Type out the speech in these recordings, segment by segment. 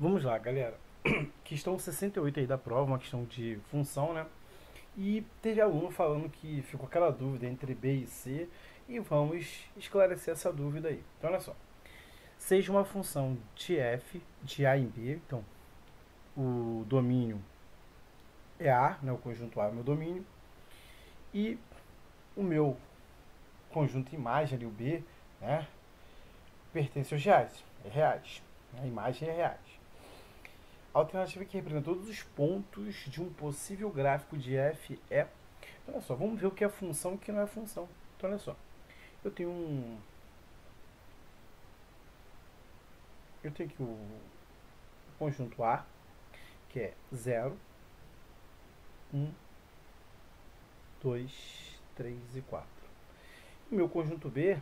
Vamos lá, galera. Questão 68 aí da prova, uma questão de função, né? E teve aluno falando que ficou aquela dúvida entre B e C, e vamos esclarecer essa dúvida aí. Então, olha só. Seja uma função de f de A em B, então o domínio é A, né? O conjunto A é o meu domínio, e o meu conjunto imagem ali, o B, né? Pertence aos reais, é reais. A imagem é reais. A alternativa que representa todos os pontos de um possível gráfico de f é... Olha só, vamos ver o que é função e o que não é função. Então, olha só. Eu tenho aqui o conjunto A, que é 0, 1, 2, 3 e 4. O meu conjunto B,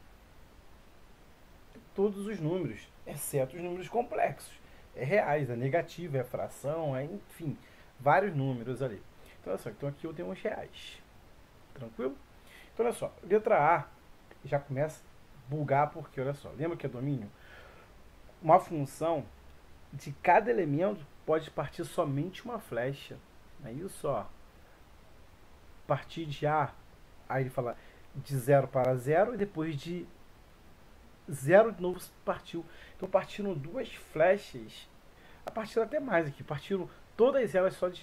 todos os números, exceto os números complexos. É reais, é negativo, é fração, é enfim, vários números ali. Então, olha só, então aqui eu tenho os reais. Tranquilo? Então, olha só, letra A já começa a bugar porque, olha só, lembra que é domínio? Uma função de cada elemento pode partir somente uma flecha. É isso, ó. Partir de A, aí ele fala de 0 para 0 e depois de 0 de novo partiu. Então partiram duas flechas, a partir até mais aqui, partiram todas elas só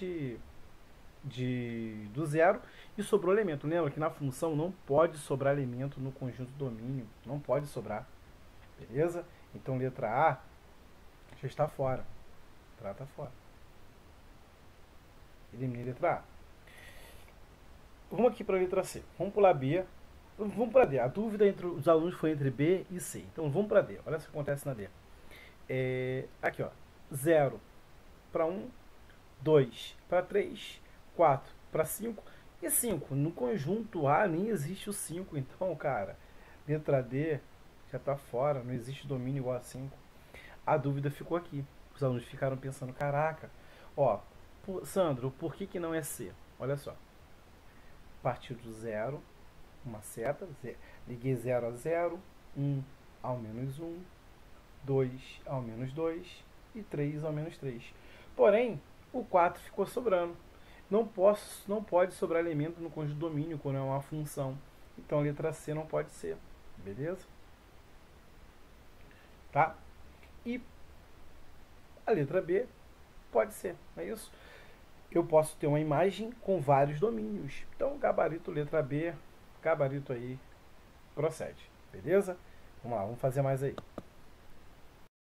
do zero e sobrou elemento. Lembra que na função não pode sobrar elemento no conjunto domínio, não pode sobrar, beleza? Então letra A já está fora, trata fora. Elimine a letra A. Vamos aqui para a letra C. Vamos pular B. Vamos para D. A dúvida entre os alunos foi entre B e C. Então vamos para D. Olha o que acontece na D. Aqui, ó. 0 para 1, 2 para 3, 4 para 5 e 5. No conjunto A nem existe o 5. Então, cara, letra D já está fora. Não existe domínio igual a 5. A dúvida ficou aqui. Os alunos ficaram pensando, caraca, ó, Sandro, por que não é C? Olha só. Partiu do zero, uma seta, liguei 0 a 0, 1 ao menos 1, 2 ao menos 2 e 3 ao menos 3. Porém, o 4 ficou sobrando. Não pode sobrar elemento no conjunto domínio quando é uma função. Então a letra C não pode ser. Beleza? Tá? E a letra B pode ser. É isso? Eu posso ter uma imagem com vários domínios. Então, gabarito letra B, gabarito aí, procede. Beleza? Vamos lá, vamos fazer mais aí.